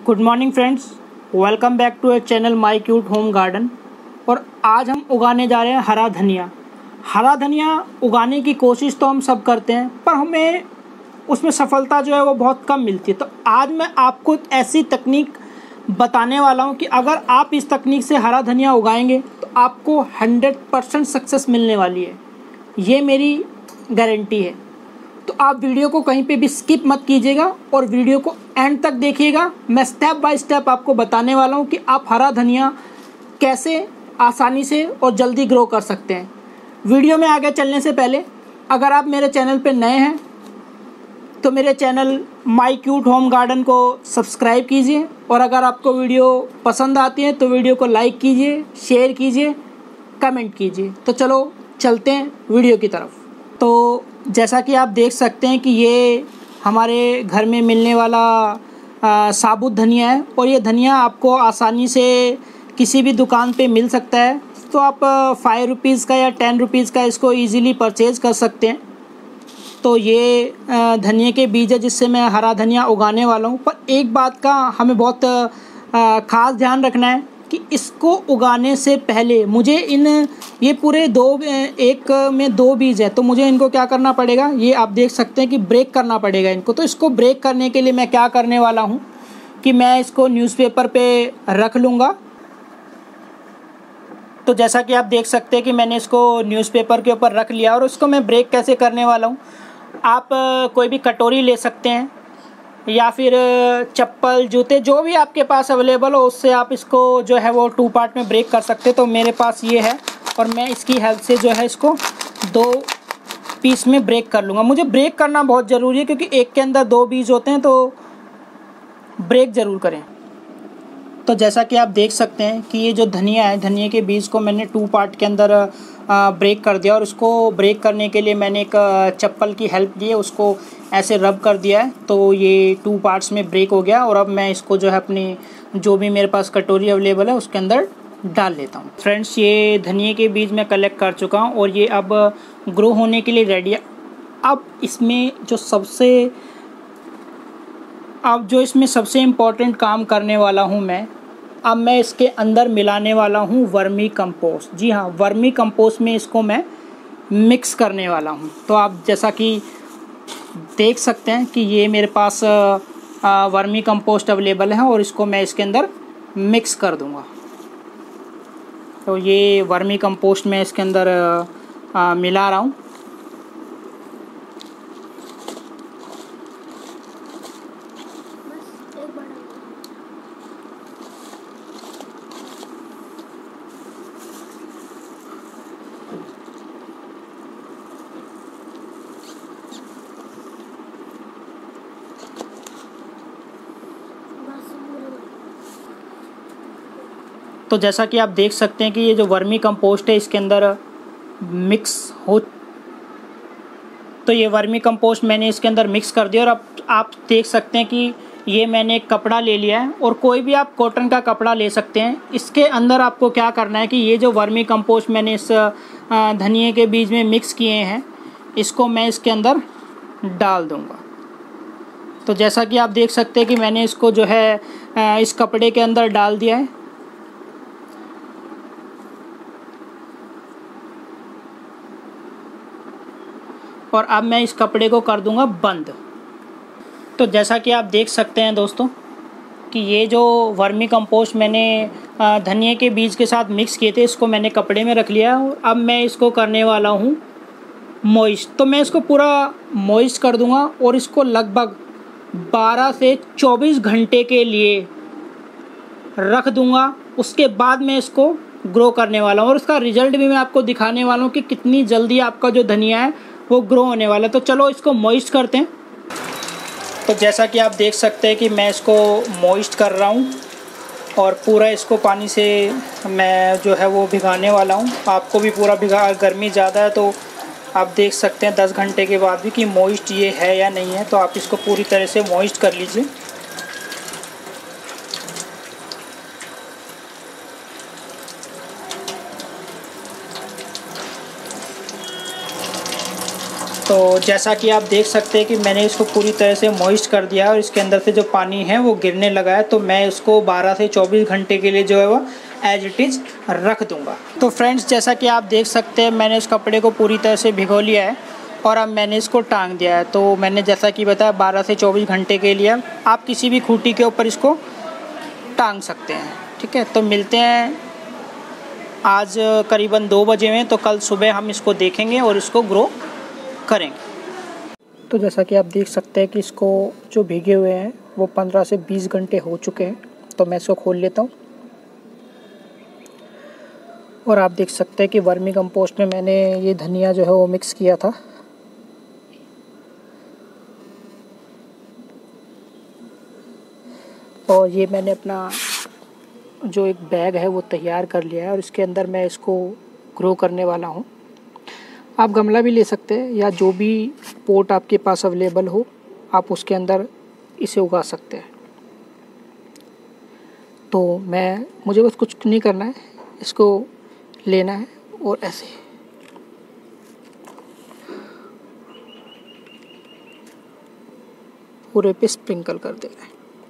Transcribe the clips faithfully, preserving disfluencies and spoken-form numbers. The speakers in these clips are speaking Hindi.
Good morning friends, welcome back to a channel my cute home garden. और आज हम उगाने जा रहे हैं हरा धनिया। हरा धनिया उगाने की कोशिश तो हम सब करते हैं, पर हमें उसमें सफलता जो है वो बहुत कम मिलती है। तो आज मैं आपको ऐसी तकनीक बताने वाला हूं कि अगर आप इस तकनीक से हरा धनिया उगाएंगे तो आपको हंड्रेड परसेंट सक्सेस मिलने वाली है। ये मेरी गारंटी है। तो आप वीडियो को कहीं पे भी स्किप मत कीजिएगा और वीडियो को एंड तक देखिएगा। मैं स्टेप बाय स्टेप आपको बताने वाला हूँ कि आप हरा धनिया कैसे आसानी से और जल्दी ग्रो कर सकते हैं। वीडियो में आगे चलने से पहले अगर आप मेरे चैनल पे नए हैं तो मेरे channel my cute home garden को सब्सक्राइब कीजिए, और अगर आपको वीडियो पसंद आती है तो वीडियो को लाइक कीजिए, शेयर कीजिए, कमेंट कीजिए। तो चलो चलते हैं वीडियो की तरफ। तो जैसा कि आप देख सकते हैं कि ये हमारे घर में मिलने वाला आ, साबुत धनिया है, और ये धनिया आपको आसानी से किसी भी दुकान पे मिल सकता है। तो आप फाइव रुपीज़ का या टेन रुपीज़ का इसको इजीली परचेज़ कर सकते हैं। तो ये धनिया के बीज है जिससे मैं हरा धनिया उगाने वाला हूँ। पर एक बात का हमें बहुत ख़ास ध्यान रखना है कि इसको उगाने से पहले मुझे इन ये पूरे दो एक में दो बीज है, तो मुझे इनको क्या करना पड़ेगा, ये आप देख सकते हैं कि ब्रेक करना पड़ेगा इनको। तो इसको ब्रेक करने के लिए मैं क्या करने वाला हूँ कि मैं इसको न्यूज़पेपर पे रख लूँगा। तो जैसा कि आप देख सकते हैं कि मैंने इसको न्यूज़पेपर के ऊपर रख लिया, और उसको मैं ब्रेक कैसे करने वाला हूँ। आप कोई भी कटोरी ले सकते हैं या फिर चप्पल, जूते, जो भी आपके पास अवेलेबल हो उससे आप इसको जो है वो टू पार्ट में ब्रेक कर सकते हैं। तो मेरे पास ये है और मैं इसकी हेल्प से जो है इसको दो पीस में ब्रेक कर लूँगा। मुझे ब्रेक करना बहुत ज़रूरी है क्योंकि एक के अंदर दो बीज होते हैं, तो ब्रेक ज़रूर करें। तो जैसा कि आप देख सकते हैं कि ये जो धनिया है, धनिया के बीज को मैंने टू पार्ट के अंदर ब्रेक कर दिया, और उसको ब्रेक करने के लिए मैंने एक चप्पल की हेल्प ली है, उसको ऐसे रब कर दिया है। तो ये टू पार्ट्स में ब्रेक हो गया, और अब मैं इसको जो है अपनी जो भी मेरे पास कटोरी अवेलेबल है उसके अंदर डाल लेता हूँ। फ्रेंड्स, ये धनिया के बीज मैं कलेक्ट कर चुका हूँ और ये अब ग्रो होने के लिए रेडी है। अब इसमें जो सबसे अब जो इसमें सबसे इम्पोर्टेंट काम करने वाला हूँ मैं, अब मैं इसके अंदर मिलाने वाला हूँ वर्मी कंपोस्ट। जी हाँ, वर्मी कंपोस्ट में इसको मैं मिक्स करने वाला हूँ। तो आप जैसा कि देख सकते हैं कि ये मेरे पास आ, वर्मी कंपोस्ट अवेलेबल है, और इसको मैं इसके अंदर मिक्स कर दूँगा। तो ये वर्मी कंपोस्ट मैं इसके अंदर आ, मिला रहा हूँ। तो जैसा कि आप देख सकते हैं कि ये जो वर्मी कंपोस्ट है इसके अंदर मिक्स हो, तो ये वर्मी कंपोस्ट मैंने इसके अंदर मिक्स कर दिया। और अब आप देख सकते हैं कि ये मैंने एक कपड़ा ले लिया है, और कोई भी आप कॉटन का कपड़ा ले सकते हैं। इसके अंदर आपको क्या करना है कि ये जो वर्मी कंपोस्ट मैंने इस धनिया के बीज में मिक्स किए हैं, इसको मैं इसके अंदर डाल दूँगा। तो जैसा कि आप देख सकते हैं कि मैंने इसको जो है इस कपड़े के अंदर डाल दिया है। और अब मैं इस कपड़े को कर दूंगा बंद। तो जैसा कि आप देख सकते हैं दोस्तों कि ये जो वर्मी कंपोस्ट मैंने धनिया के बीज के साथ मिक्स किए थे, इसको मैंने कपड़े में रख लिया। और अब मैं इसको करने वाला हूँ मॉइस्ट। तो मैं इसको पूरा मॉइस्ट कर दूंगा, और इसको लगभग बारह से चौबीस घंटे के लिए रख दूंगा। उसके बाद मैं इसको ग्रो करने वाला हूँ, और उसका रिजल्ट भी मैं आपको दिखाने वाला हूँ कि कितनी जल्दी आपका जो धनिया है वो ग्रो होने वाला है। तो चलो इसको मॉइस्ट करते हैं। तो जैसा कि आप देख सकते हैं कि मैं इसको मॉइस्ट कर रहा हूँ, और पूरा इसको पानी से मैं जो है वो भिगाने वाला हूँ। आपको भी पूरा भिगा, गर्मी ज़्यादा है तो आप देख सकते हैं दस घंटे के बाद भी कि मॉइस्ट ये है या नहीं है। तो आप इसको पूरी तरह से मॉइस्ट कर लीजिए। तो जैसा कि आप देख सकते हैं कि मैंने इसको पूरी तरह से मॉइस्ट कर दिया है और इसके अंदर से जो पानी है वो गिरने लगा है। तो मैं इसको बारह से चौबीस घंटे के लिए जो है वो एज इट इज़ रख दूँगा। तो फ्रेंड्स, जैसा कि आप देख सकते हैं मैंने इस कपड़े को पूरी तरह से भिगो लिया है और अब मैंने इसको टांग दिया है। तो मैंने जैसा कि बताया बारह से चौबीस घंटे के लिए आप किसी भी खूंटी के ऊपर इसको टांग सकते हैं। ठीक है, तो मिलते हैं आज करीबन दो बजे में, तो कल सुबह हम इसको देखेंगे और इसको ग्रो करेंगे। तो जैसा कि आप देख सकते हैं कि इसको जो भीगे हुए हैं वो पंद्रह से बीस घंटे हो चुके हैं। तो मैं इसको खोल लेता हूँ और आप देख सकते हैं कि वर्मी कंपोस्ट में मैंने ये धनिया जो है वो मिक्स किया था। और ये मैंने अपना जो एक बैग है वो तैयार कर लिया है और इसके अंदर मैं इसको ग्रो करने वाला हूँ। आप गमला भी ले सकते हैं या जो भी पोट आपके पास अवेलेबल हो आप उसके अंदर इसे उगा सकते हैं। तो मैं मुझे बस कुछ नहीं करना है, इसको लेना है और ऐसे पूरे पे स्प्रिंकल कर देना है।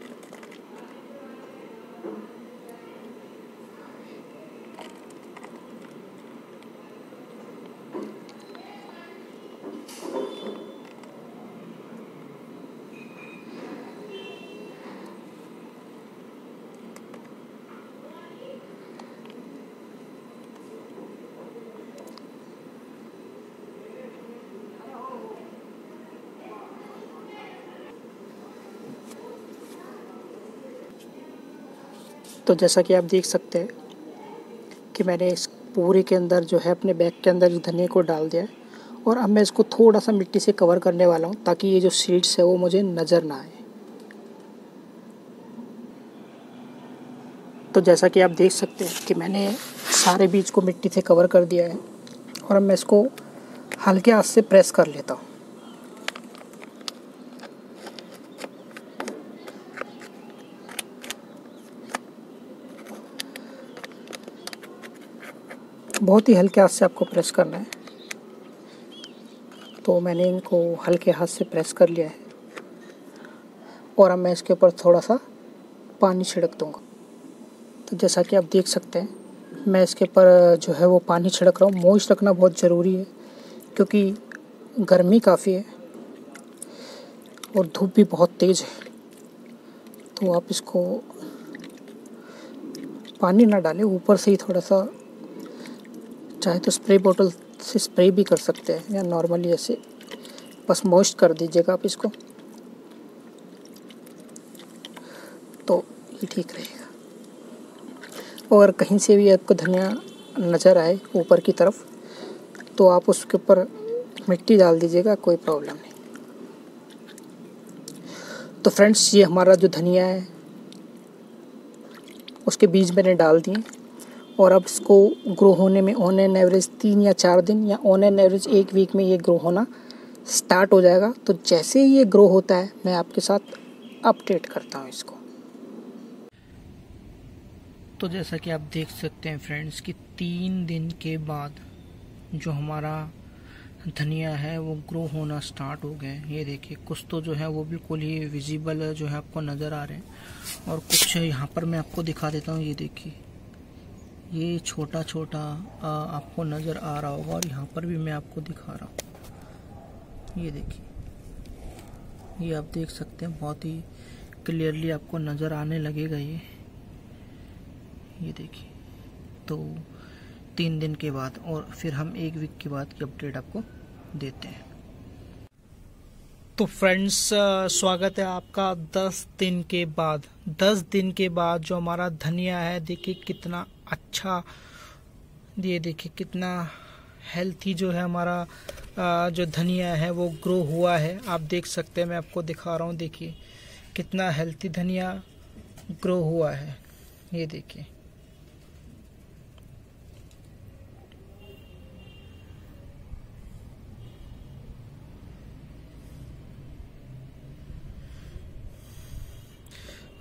तो जैसा कि आप देख सकते हैं कि मैंने इस पूरे के अंदर जो है अपने बैग के अंदर धनिया को डाल दिया है और अब मैं इसको थोड़ा सा मिट्टी से कवर करने वाला हूँ ताकि ये जो सीड्स है वो मुझे नज़र ना आए। तो जैसा कि आप देख सकते हैं कि मैंने सारे बीज को मिट्टी से कवर कर दिया है और अब मैं इसको हल्के हाथ से प्रेस कर लेता हूँ। बहुत ही हल्के हाथ से आपको प्रेस करना है। तो मैंने इनको हल्के हाथ से प्रेस कर लिया है और अब मैं इसके ऊपर थोड़ा सा पानी छिड़क दूँगा। तो जैसा कि आप देख सकते हैं मैं इसके ऊपर जो है वो पानी छिड़क रहा हूँ। मॉइस्ट रखना बहुत ज़रूरी है क्योंकि गर्मी काफ़ी है और धूप भी बहुत तेज़ है। तो आप इसको पानी ना डालें, ऊपर से ही थोड़ा सा, चाहे तो स्प्रे बोतल से स्प्रे भी कर सकते हैं या नॉर्मली ऐसे बस मॉइस्ट कर दीजिएगा आप इसको, तो ये ठीक रहेगा। और कहीं से भी आपको धनिया नज़र आए ऊपर की तरफ तो आप उसके ऊपर मिट्टी डाल दीजिएगा, कोई प्रॉब्लम नहीं। तो फ्रेंड्स, ये हमारा जो धनिया है उसके बीज मैंने डाल दिए और अब इसको ग्रो होने में ऑन एन एवरेज तीन या चार दिन या ऑन एन एवरेज एक वीक में ये ग्रो होना स्टार्ट हो जाएगा। तो जैसे ही ये ग्रो होता है मैं आपके साथ अपडेट करता हूँ इसको। तो जैसा कि आप देख सकते हैं फ्रेंड्स कि तीन दिन के बाद जो हमारा धनिया है वो ग्रो होना स्टार्ट हो गए। ये देखिए, कुछ तो जो है वो बिल्कुल ही विजिबल जो है आपको नज़र आ रहे हैं और कुछ यहाँ पर मैं आपको दिखा देता हूँ। ये देखिए, ये छोटा छोटा आपको नज़र आ रहा होगा और यहाँ पर भी मैं आपको दिखा रहा हूँ। ये देखिए, ये आप देख सकते हैं बहुत ही क्लियरली आपको नज़र आने लगेगा ये ये देखिए। तो तीन दिन के बाद और फिर हम एक वीक के बाद की अपडेट आपको देते हैं। तो फ्रेंड्स, स्वागत है आपका दस दिन के बाद। दस दिन के बाद जो हमारा धनिया है, देखिए कितना अच्छा, ये देखिए कितना हेल्थी जो है हमारा जो धनिया है वो ग्रो हुआ है। आप देख सकते हैं, मैं आपको दिखा रहा हूँ, देखिए कितना हेल्थी धनिया ग्रो हुआ है। ये देखिए,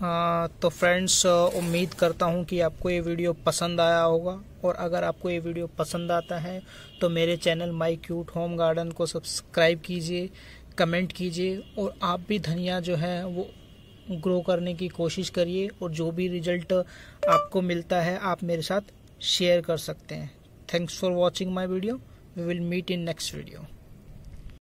हाँ तो फ्रेंड्स, उम्मीद करता हूँ कि आपको ये वीडियो पसंद आया होगा, और अगर आपको ये वीडियो पसंद आता है तो मेरे channel my cute home garden को सब्सक्राइब कीजिए, कमेंट कीजिए, और आप भी धनिया जो है वो ग्रो करने की कोशिश करिए, और जो भी रिजल्ट आपको मिलता है आप मेरे साथ शेयर कर सकते हैं। Thanks for watching my video. We will meet in next video.